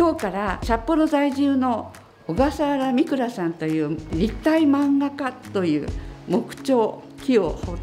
今日から札幌在住の小笠原みくらさんという立体漫画家という木彫木を彫って、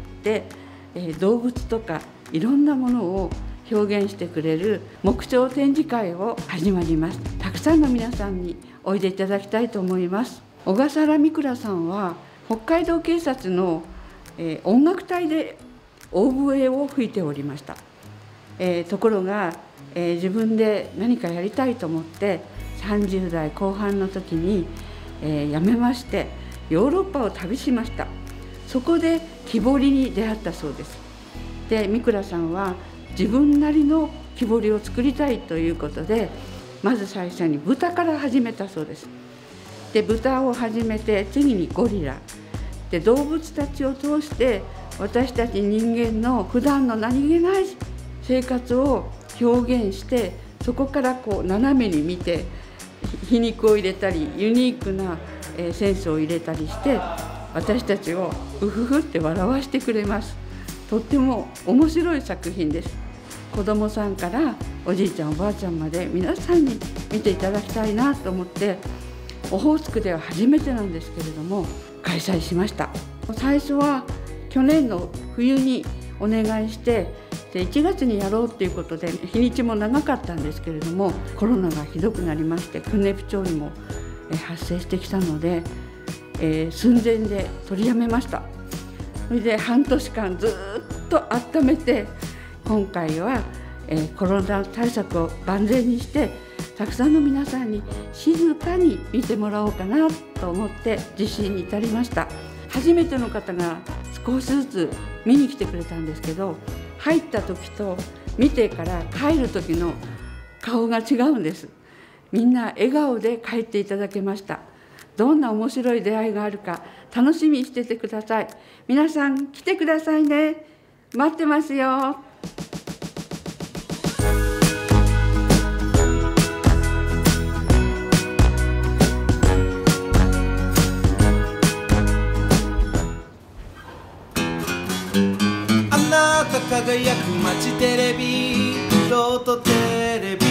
動物とかいろんなものを表現してくれる木彫展示会を始まります。たくさんの皆さんにおいでいただきたいと思います。小笠原みくらさんは北海道警察の、音楽隊でオーボエを吹いておりました。ところが、自分で何かやりたいと思って30代後半の時に、辞めましてヨーロッパを旅しました。そこで木彫りに出会ったそうです。で、みくらさんは自分なりの木彫りを作りたいということで、まず最初に豚から始めたそうです。で、豚を始めて次にゴリラで、動物たちを通して私たち人間の普段の何気ない生活を表現して、そこからこう斜めに見て皮肉を入れたりユニークなセンスを入れたりして、私たちをうふふって笑わせてくれます。とっても面白い作品です。子どもさんからおじいちゃんおばあちゃんまで皆さんに見ていただきたいなと思って、オホーツクでは初めてなんですけれども開催しました。最初は去年の冬にお願いして、で1月にやろうということで日にちも長かったんですけれども、コロナがひどくなりまして訓練不調にも発生してきたので、寸前で取りやめました。それで半年間ずっと温めて、今回はコロナ対策を万全にしてたくさんの皆さんに静かに見てもらおうかなと思って実施に至りました。初めての方が少しずつ見に来てくれたんですけど、入った時と見てから帰る時の顔が違うんです。みんな笑顔で帰っていただけました。どんな面白い出会いがあるか楽しみにしててください。皆さん来てくださいね。待ってますよ。 輝く街テレビ、ロートテレビ